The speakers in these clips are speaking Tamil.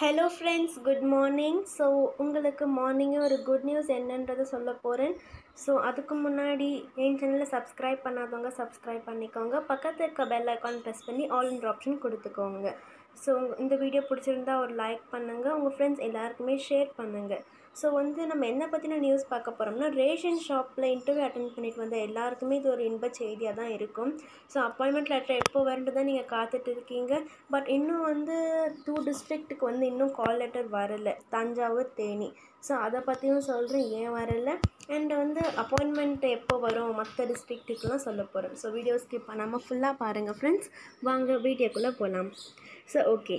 Hello friends, good morning. So உங்களுக்கு மார்னிங்கே ஒரு குட் நியூஸ் என்னன்றதை சொல்ல போகிறேன். ஸோ அதுக்கு முன்னாடி என் சேனலை சப்ஸ்கிரைப் பண்ணாதவங்க சப்ஸ்கிரைப் பண்ணிக்கோங்க. பக்கத்தில் இருக்க பெல் ஐக்கான் ப்ரெஸ் பண்ணி ஆல்ன்ற ஆப்ஷன் கொடுத்துக்கோங்க. ஸோ இந்த வீடியோ பிடிச்சிருந்தா ஒரு லைக் பண்ணுங்கள், உங்கள் ஃப்ரெண்ட்ஸ் எல்லாருக்குமே ஷேர் பண்ணுங்கள். ஸோ நம்ம என்ன பற்றின நியூஸ் பார்க்க போகிறோம்னா, ரேஷன் ஷாப்பில் இன்டர்வியூ அட்டென்ட் பண்ணிட்டு வந்த எல்லாருக்குமே இது ஒரு இன்ப செய்தியாக தான் இருக்கும். ஸோ அப்பாயின்மெண்ட் லெட்டர் எப்போ வரண்டு தான் நீங்கள் காத்துட்டு இருக்கீங்க. பட் இன்னும் 2 டிஸ்ட்ரிக்ட்டுக்கு இன்னும் கால் லெட்டர் வரலை, தஞ்சாவூர், தேனி. ஸோ அதை பற்றியும் சொல்கிறேன், ஏன் வரலை அண்ட் அப்பாயின்மெண்ட் எப்போ வரும் மற்ற டிஸ்ட்ரிக்ட்டுக்கெலாம் சொல்ல போகிறேன். ஸோ வீடியோ ஸ்கிப் பண்ணாமல் ஃபுல்லாக பாருங்கள் ஃப்ரெண்ட்ஸ். வாங்க வீடியோக்குள்ளே போகலாம். ஸோ ஓகே,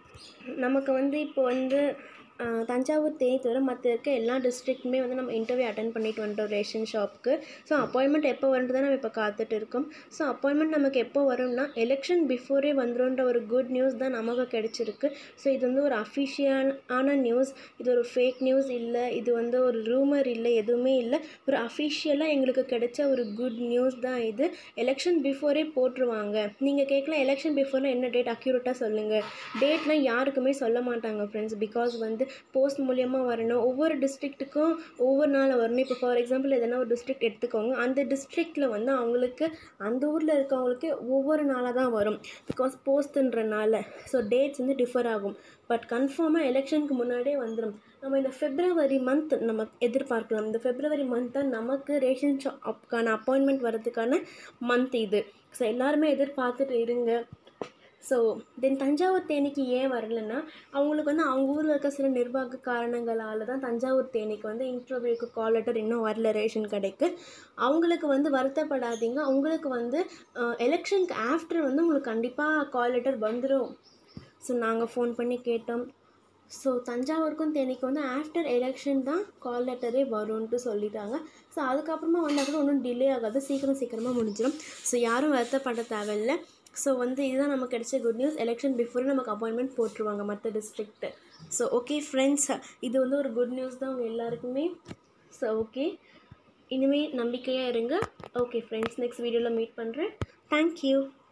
நமக்கு இப்போ தஞ்சாவூர், தேனி தவிர மற்ற இருக்க எல்லா டிஸ்ட்ரிக்ட்டுமே நம்ம இன்டர்வியூ அட்டன் பண்ணிட்டு வந்துட்டோம் ரேஷன் ஷாப்புக்கு. ஸோ அப்பாயின்மெண்ட் எப்போ வருது தான் நம்ம இப்போ காத்துட்டு இருக்கோம். ஸோ அப்பாயின்மெண்ட் நமக்கு எப்போ வரும்னா, எலெக்ஷன் பிஃபோரே வந்துடும்ன்ற ஒரு குட் நியூஸ் தான் நமக்கு கிடச்சிருக்கு. ஸோ இது ஒரு அஃபிஷியலான நியூஸ், இது ஒரு ஃபேக் நியூஸ் இல்லை, இது ஒரு ரூமர் இல்லை, எதுவுமே இல்லை. ஒரு அஃபிஷியலாக எங்களுக்கு கிடைச்ச ஒரு குட் நியூஸ் தான் இது. எலெக்ஷன் பிஃபோரே போட்டுருவாங்க. நீங்கள் கேட்கலாம், எலெக்ஷன் பிஃபோர்னால் என்ன டேட் அக்யூரேட்டாக சொல்லுங்கள். டேட்லாம் யாருக்குமே சொல்ல மாட்டாங்க ஃப்ரெண்ட்ஸ். பிகாஸ் போஸ்ட் மூலியமாக வரணும், ஒவ்வொரு டிஸ்ட்ரிக்ட்டுக்கும் ஒவ்வொரு நாள் வரணும். இப்போ ஃபார் எக்ஸாம்பிள் எதனா ஒரு டிஸ்ட்ரிக்ட் எடுத்துக்கோங்க, அந்த டிஸ்ட்ரிக்டில் அவங்களுக்கு அந்த ஊரில் இருக்கவங்களுக்கு ஒவ்வொரு நாளாக தான் வரும். பிகாஸ் போஸ்ட்டுன்றனால ஸோ டேட்ஸ் டிஃபர் ஆகும். பட் கன்ஃபார்மாக எலெக்ஷனுக்கு முன்னாடியே வந்துடும். நம்ம இந்த ஃபெப்ரவரி மந்த் நம்ம எதிர்பார்க்கலாம். இந்த ஃபெப்ரவரி மந்த் தான் நமக்கு ரேஷன் ஷாப்க்கான அப்பாயின்மெண்ட் வரதுக்கான மந்த் இது. ஸோ எல்லாருமே எதிர்பார்த்துட்டு இருங்க. ஸோ தஞ்சாவூர், தேனிக்கு ஏன் வரலைன்னா, அவங்களுக்கு அவங்க ஊரில் இருக்க சில நிர்வாக காரணங்களால் தான் தஞ்சாவூர், தேனிக்கு இன்டர்வியூக்கு கால் லெட்டர் இன்னும் வரல ரேஷன் கடைக்கு. அவங்களுக்கு வருத்தப்படாதீங்க. அவங்களுக்கு எலெக்ஷனுக்கு ஆஃப்டர் உங்களுக்கு கண்டிப்பாக கால் லெட்டர் வந்துடும். ஸோ நாங்கள் ஃபோன் பண்ணி கேட்டோம். ஸோ தஞ்சாவூருக்கும் தேனிக்கும் ஆஃப்டர் எலெக்ஷன் தான் கால் லெட்டரே வரும்ன்ட்டு சொல்லிட்டாங்க. ஸோ அதுக்கப்புறமா வந்தால் கூட ஒன்றும் டிலே ஆகாது, சீக்கிரமாக முடிஞ்சிடும். ஸோ யாரும் வருத்தப்பட தேவையில்லை. ஸோ இதுதான் நமக்கு கிடைச்ச குட் நியூஸ். எலெக்ஷன் பிஃபோரே நமக்கு அப்பாயின்மெண்ட் போட்டுருவாங்க மற்ற டிஸ்ட்ரிக்ட்டு. ஸோ ஓகே ஃப்ரெண்ட்ஸ், இது ஒரு குட் நியூஸ் தான் உங்கள் எல்லாருக்குமே. ஸோ ஓகே, இனிமேல் நம்பிக்கையாக இருங்க. ஓகே ஃப்ரெண்ட்ஸ், நெக்ஸ்ட் வீடியோவில் மீட் பண்ணுறேன். தேங்க்யூ.